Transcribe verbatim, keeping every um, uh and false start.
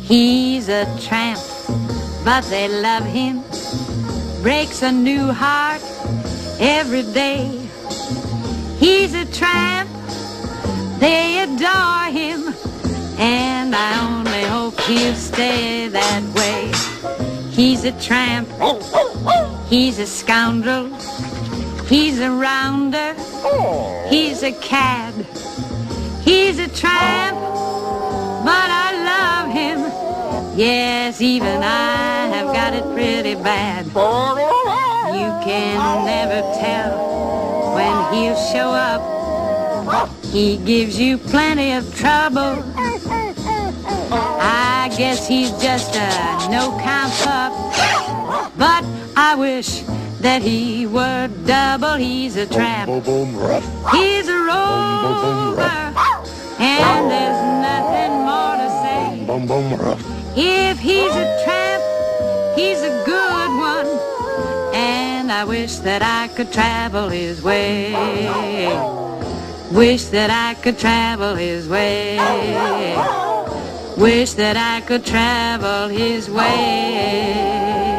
He's a tramp, but they love him. Breaks a new heart every day. He's a tramp, they adore him, and I only hope he'll stay that way. He's a tramp, he's a scoundrel, he's a rounder, he's a cad. He's a tramp, but I love him. Yes, even I have got it pretty bad. You can never tell when he'll show up. He gives you plenty of trouble. I guess he's just a no-count pup, but I wish that he were double. He's a tramp, he's a rover, and there's nothing more to say. If he's a tramp, he's a good one, and I wish that I could travel his way. Wish that I could travel his way. Wish that I could travel his way.